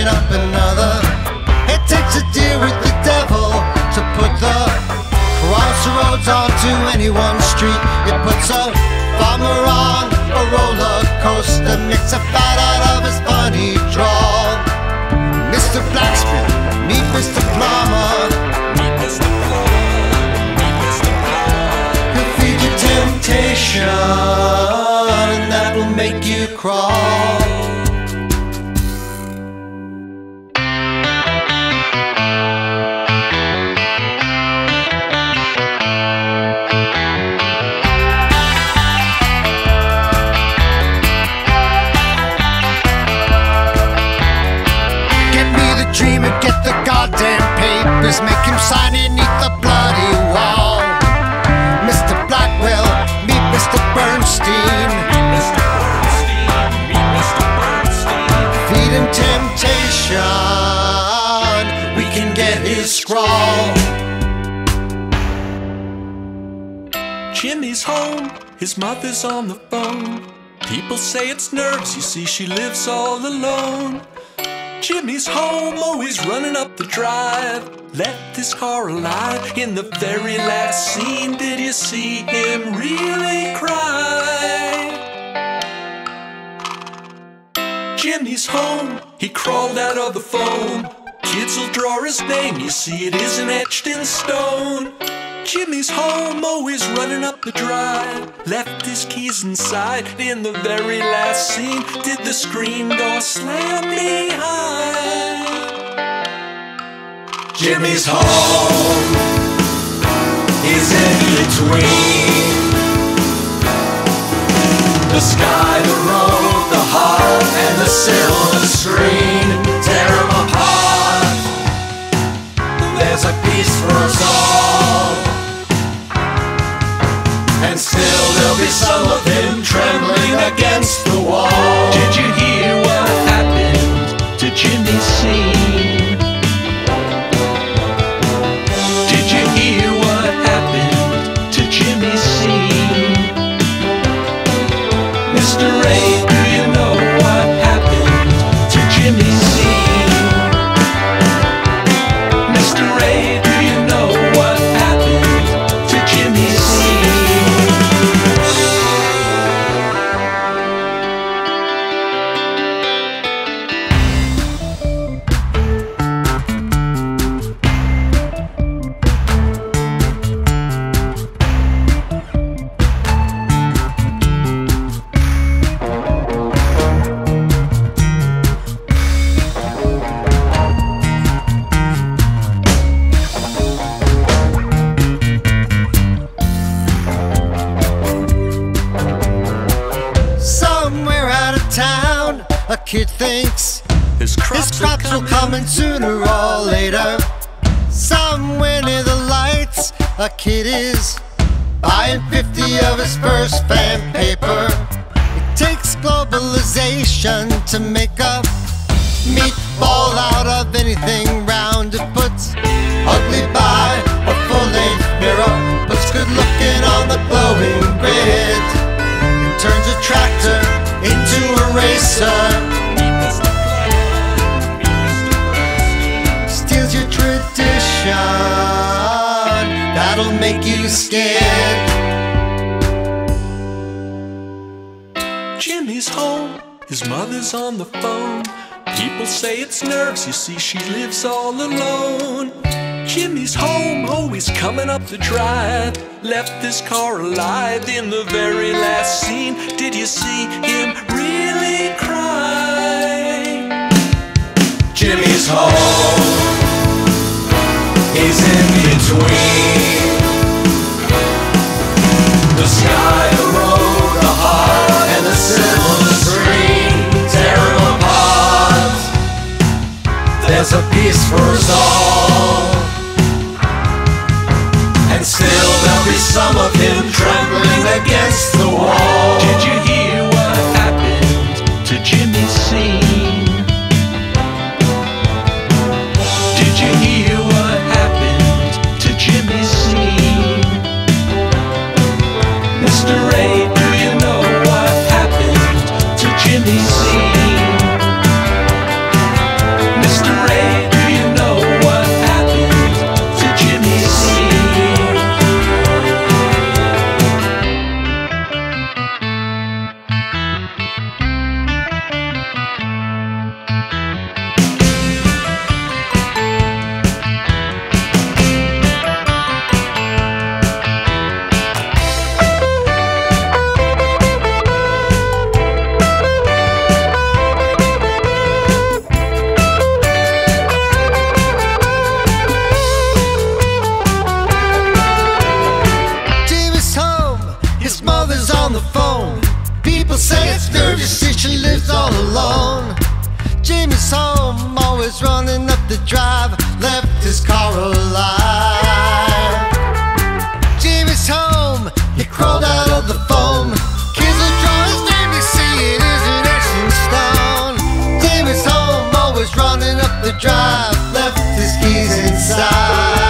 cooking up another. It takes a deal with the devil to put the crossroads onto anyone's street. It puts a farmer on a roller coaster, makes a fat out of his funny drawl. Mr. Blacksmith, meet Mr. Plumber. Meet Mr. Plumber, meet Mr. Plumber. He'll feed you temptation, and that will make you crawl. Dreamer, get the goddamn papers, make him sign beneath the bloody wall. Mr. Blackwell, meet Mr. Bernstein. Meet Mr. Bernstein, meet Mr. Bernstein. Feed him temptation, we can get his scrawl. Jimmy's home, his mother's on the phone. People say it's nerves, you see she lives all alone. Jimmy's home, always running up the drive. Left his car alive in the very last scene. Did you see him really cry? Jimmy's home, he crawled out of the phone. Kids will draw his name, you see it isn't etched in stone. Jimmy's home, always running up the drive. Left his keys inside in the very last scene. Did the screen door slam behind? Jimmy's home is in between the sky, the road, the heart, and the silver screen. Tear 'em apart, there's a piece for us all. And still there'll be some of him trembling against the wall. Did you hear what happened to Jimmy's scene? Did you hear what happened to Jimmy's scene? Mr. Ray, do you know what happened to Jimmy's scene? Mr. Ray, do you know what happened to Jimmy's scene? A kid thinks his crops will come in sooner or later. Somewhere near the lights, a kid is buying 50 of his first fan paper. It takes globalization to make a meatball out of anything round. It puts ugly by a full-length mirror, puts good looking on the glowing grid. It turns a tractor into a racer. Steals your tradition, that'll make you scared. Jimmy's home, his mother's on the phone. People say it's nerves, you see she lives all alone. Jimmy's home, always coming up the drive. Left this car alive in the very last scene. Did you see him really cry? Jimmy's home is in between the sky, the road, the heart, and the silver screen. Tear 'em apart, there's a piece for us all. And still there'll be some of him trembling against the wall. Did you hear what happened to Jimmy's scene? Did you hear what happened to Jimmy's scene? Mr. Ray, do you know what happened to Jimmy's scene? always running up the drive, left his car alive. Jimmy's home, he crawled out of the foam. Kids will draw his name, you see it isn't etched in stone. Jimmy's home, always running up the drive, left his keys inside.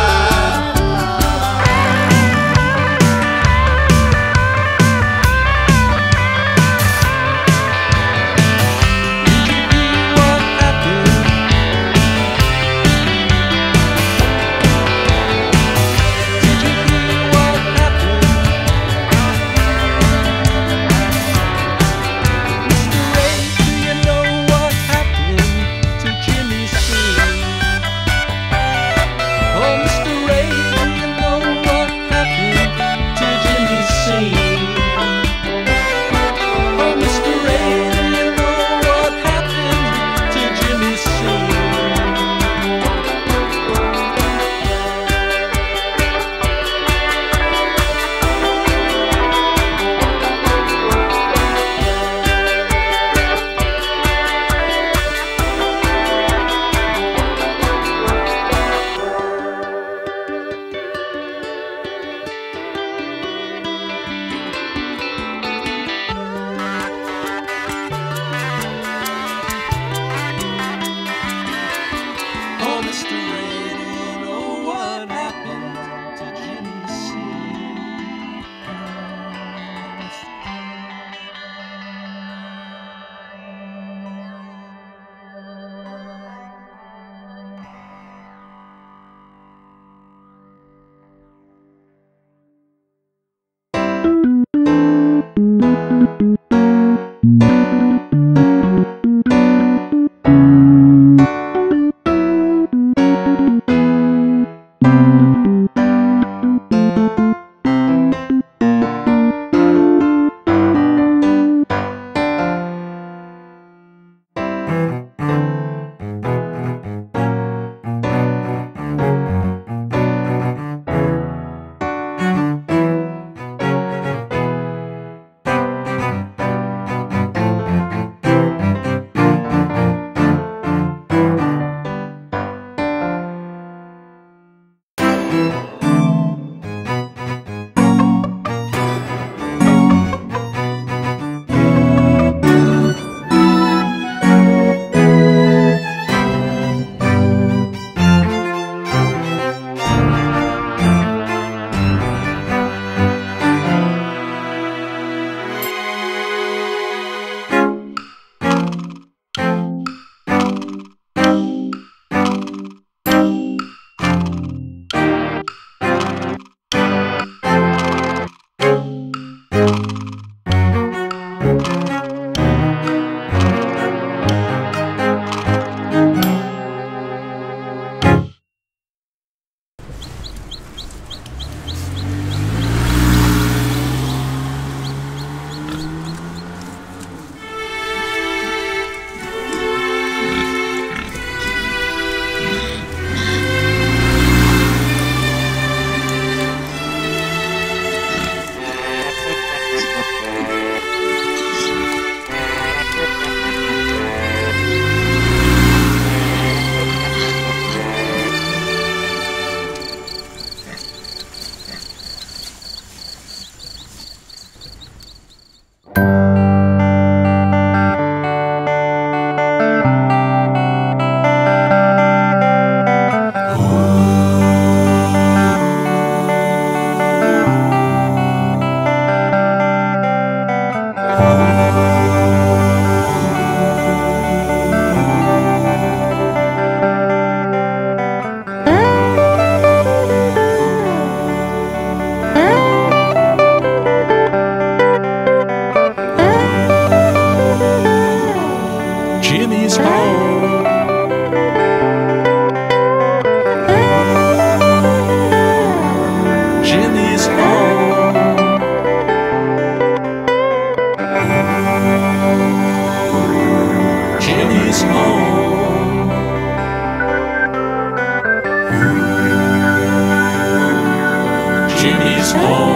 Jimmy's home.